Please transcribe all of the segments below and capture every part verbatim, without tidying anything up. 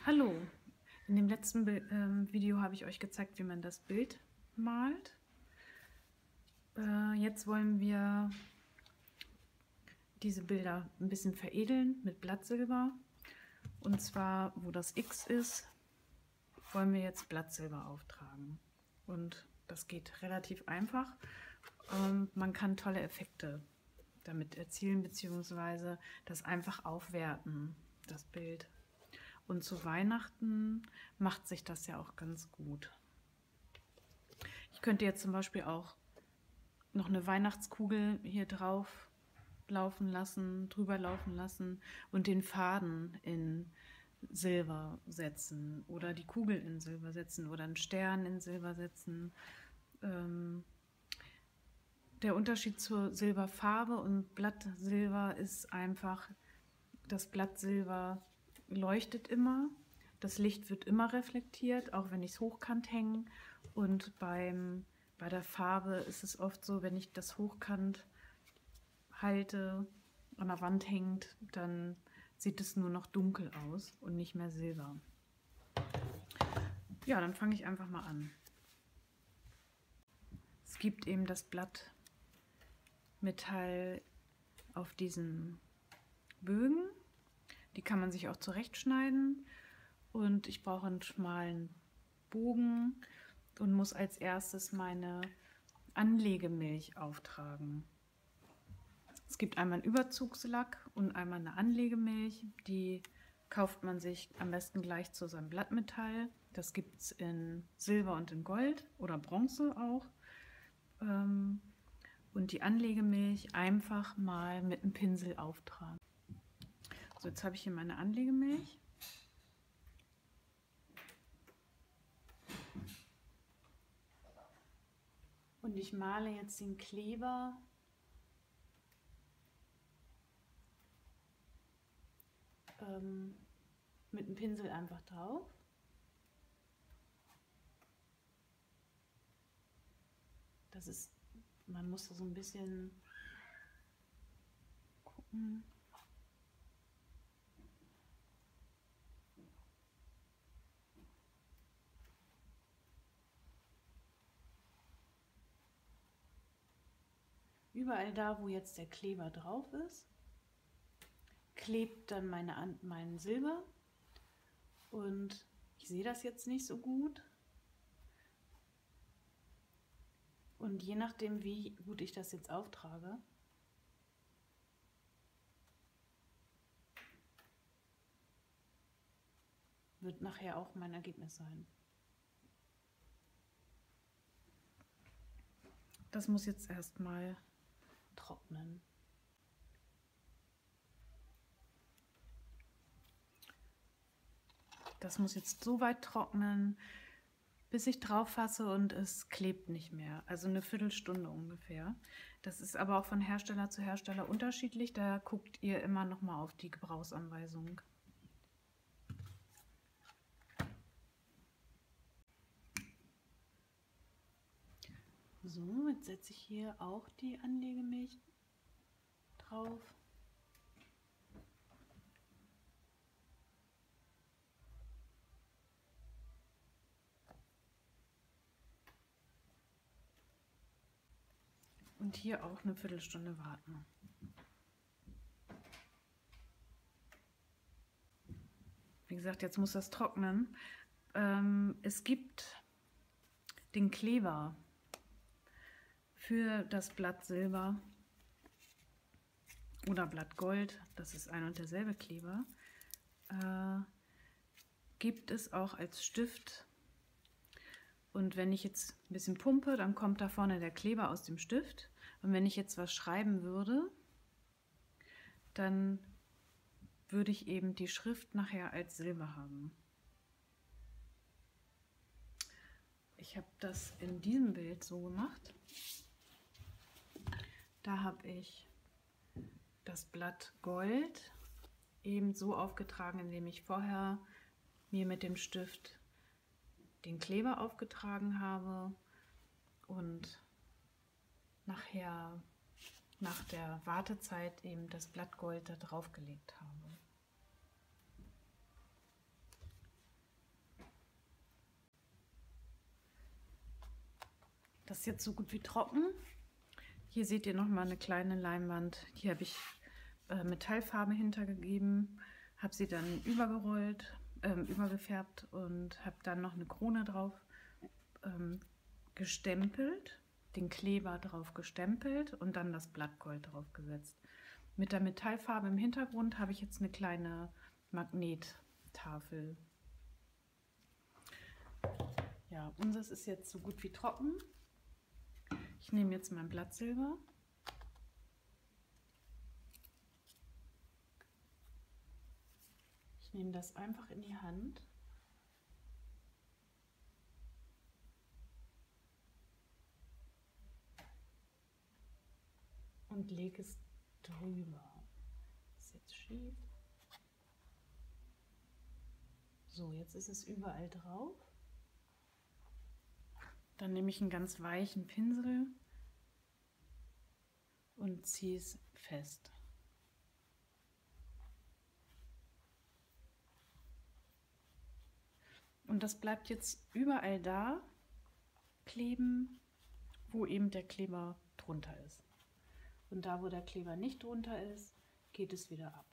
Hallo, in dem letzten Bi ähm, Video habe ich euch gezeigt, wie man das Bild malt. Äh, jetzt wollen wir diese Bilder ein bisschen veredeln mit Blattsilber. Und zwar, wo das X ist, wollen wir jetzt Blattsilber auftragen. Und das geht relativ einfach. Ähm, man kann tolle Effekte damit erzielen, beziehungsweise das einfach aufwerten, das Bild. Und zu Weihnachten macht sich das ja auch ganz gut. Ich könnte jetzt zum Beispiel auch noch eine Weihnachtskugel hier drauf laufen lassen, drüber laufen lassen und den Faden in Silber setzen oder die Kugel in Silber setzen oder einen Stern in Silber setzen. Ähm, der Unterschied zur Silberfarbe und Blattsilber ist einfach, das Blattsilber leuchtet immer, das Licht wird immer reflektiert, auch wenn ich es hochkant hänge. Und beim, bei der Farbe ist es oft so, wenn ich das hochkant halte, an der Wand hängt, dann sieht es nur noch dunkel aus und nicht mehr silber. Ja, dann fange ich einfach mal an. Es gibt eben das Blattmetall auf diesen Bögen. Die kann man sich auch zurechtschneiden. Und ich brauche einen schmalen Bogen und muss als erstes meine Anlegemilch auftragen. Es gibt einmal einen Überzugslack und einmal eine Anlegemilch. Die kauft man sich am besten gleich zu seinem Blattmetall. Das gibt es in Silber und in Gold oder Bronze auch. Und die Anlegemilch einfach mal mit einem Pinsel auftragen. So, jetzt habe ich hier meine Anlegemilch. Und ich male jetzt den Kleber ähm, mit dem Pinsel einfach drauf. Das ist, man muss da so ein bisschen gucken. Überall da, wo jetzt der Kleber drauf ist, klebt dann meine, mein Silber. Und ich sehe das jetzt nicht so gut. Und je nachdem, wie gut ich das jetzt auftrage, wird nachher auch mein Ergebnis sein. Das muss jetzt erstmal trocknen. Das muss jetzt so weit trocknen, bis ich drauf fasse und es klebt nicht mehr. Also eine Viertelstunde ungefähr. Das ist aber auch von Hersteller zu Hersteller unterschiedlich. Da guckt ihr immer noch mal auf die Gebrauchsanweisung. So, jetzt setze ich hier auch die Anlegemilch drauf. Und hier auch eine Viertelstunde warten. Wie gesagt, jetzt muss das trocknen. Ähm, es gibt den Kleber für das Blattsilber oder Blattgold, das ist ein und derselbe Kleber, äh, gibt es auch als Stift. Und wenn ich jetzt ein bisschen pumpe, dann kommt da vorne der Kleber aus dem Stift. Und wenn ich jetzt was schreiben würde, dann würde ich eben die Schrift nachher als Silber haben. Ich habe das in diesem Bild so gemacht. Da habe ich das Blatt Gold eben so aufgetragen, indem ich vorher mir mit dem Stift den Kleber aufgetragen habe und nachher nach der Wartezeit eben das Blattgold da drauf gelegt habe. Das ist jetzt so gut wie trocken. Hier seht ihr noch mal eine kleine Leinwand. Die habe ich äh, Metallfarbe hintergegeben, habe sie dann übergerollt, ähm, übergefärbt und habe dann noch eine Krone drauf ähm, gestempelt, den Kleber drauf gestempelt und dann das Blattgold drauf gesetzt. Mit der Metallfarbe im Hintergrund habe ich jetzt eine kleine Magnettafel. Ja, unseres ist jetzt so gut wie trocken. Ich nehme jetzt mein Blattsilber. Ich nehme das einfach in die Hand. Und lege es drüber. Das ist jetzt schief. So, jetzt ist es überall drauf. Dann nehme ich einen ganz weichen Pinsel und ziehe es fest. Und das bleibt jetzt überall da kleben, wo eben der Kleber drunter ist. Und da, wo der Kleber nicht drunter ist, geht es wieder ab.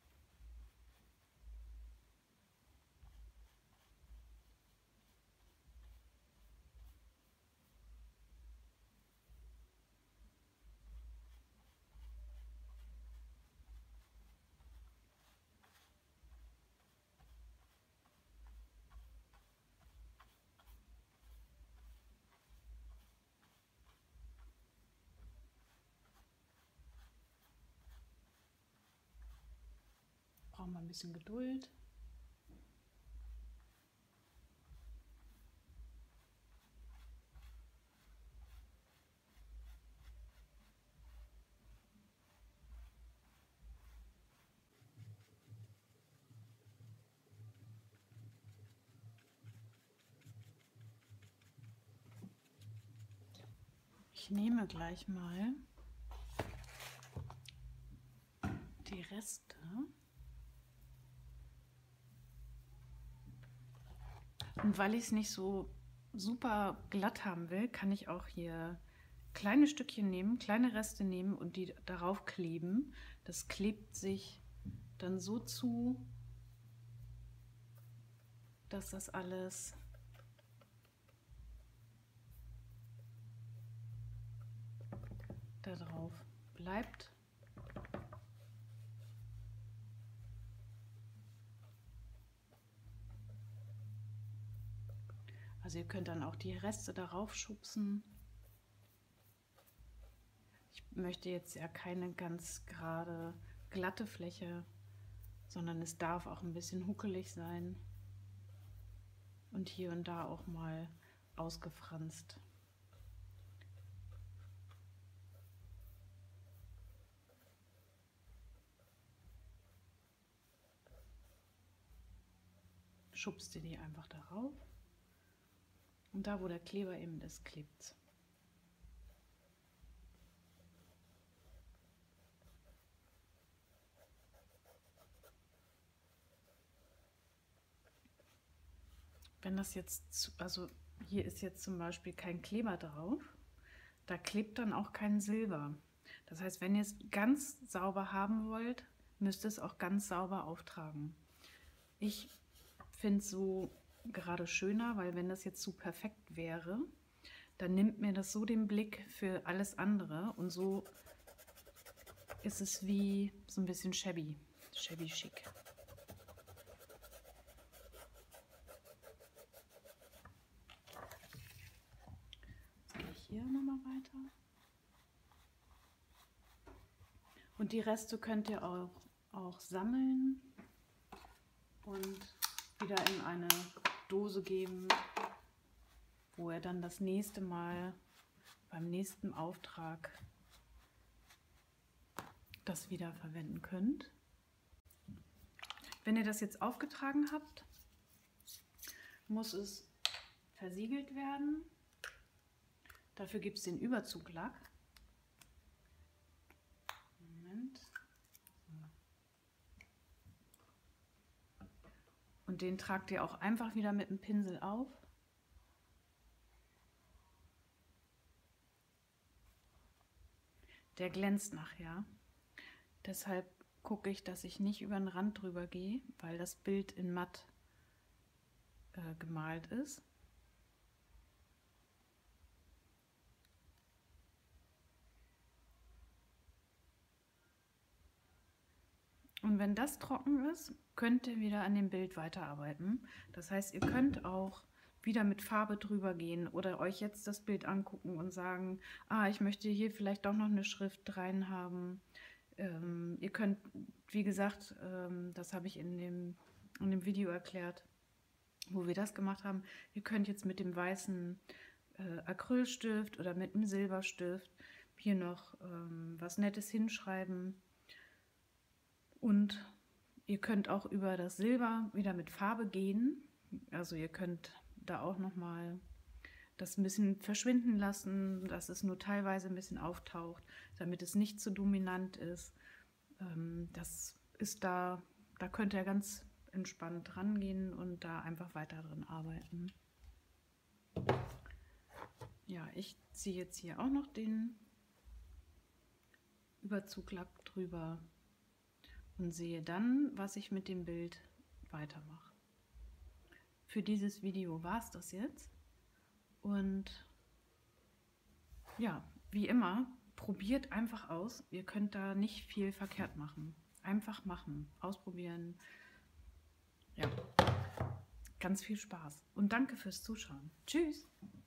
Brauchen wir ein bisschen Geduld. Ich nehme gleich mal die Reste und weil ich es nicht so super glatt haben will, kann ich auch hier kleine Stückchen nehmen, kleine Reste nehmen und die darauf kleben. Das klebt sich dann so zu, dass das alles da drauf bleibt. Also ihr könnt dann auch die Reste darauf schubsen. Ich möchte jetzt ja keine ganz gerade glatte Fläche, sondern es darf auch ein bisschen huckelig sein und hier und da auch mal ausgefranst. Schubst ihr die einfach darauf und da, wo der Kleber eben ist, klebt. Wenn das jetzt, also hier ist jetzt zum Beispiel kein Kleber drauf, da klebt dann auch kein Silber. Das heißt, wenn ihr es ganz sauber haben wollt, müsst ihr es auch ganz sauber auftragen. Ich finde es so gerade schöner, weil wenn das jetzt zu perfekt wäre, dann nimmt mir das so den Blick für alles andere und so ist es wie so ein bisschen shabby, shabby chic. Jetzt gehe ich hier nochmal weiter. Und die Reste könnt ihr auch, auch sammeln und wieder in eine Dose geben, wo ihr dann das nächste Mal beim nächsten Auftrag das wieder verwenden könnt. Wenn ihr das jetzt aufgetragen habt, muss es versiegelt werden. Dafür gibt es den Überzuglack. Moment. Und den tragt ihr auch einfach wieder mit dem Pinsel auf. der glänzt nachher. Deshalb gucke ich, dass ich nicht über den Rand drüber gehe, weil das Bild in matt äh, gemalt ist. Und wenn das trocken ist, könnt ihr wieder an dem Bild weiterarbeiten. Das heißt, ihr könnt auch wieder mit Farbe drüber gehen oder euch jetzt das Bild angucken und sagen, ah, ich möchte hier vielleicht doch noch eine Schrift rein haben. Ähm, ihr könnt, wie gesagt, ähm, das habe ich in dem, in dem Video erklärt, wo wir das gemacht haben. Ihr könnt jetzt mit dem weißen äh, Acrylstift oder mit dem Silberstift hier noch ähm, was Nettes hinschreiben. Und ihr könnt auch über das Silber wieder mit Farbe gehen. Also ihr könnt da auch nochmal das ein bisschen verschwinden lassen, dass es nur teilweise ein bisschen auftaucht, damit es nicht zu dominant ist. Das ist da, da könnt ihr ganz entspannt rangehen und da einfach weiter drin arbeiten. Ja, ich ziehe jetzt hier auch noch den Überzuglack drüber und sehe dann, was ich mit dem Bild weitermache. Für dieses Video war es das jetzt. Und ja, wie immer, probiert einfach aus. Ihr könnt da nicht viel verkehrt machen. Einfach machen, ausprobieren. Ja, ganz viel Spaß. Und danke fürs Zuschauen. Tschüss!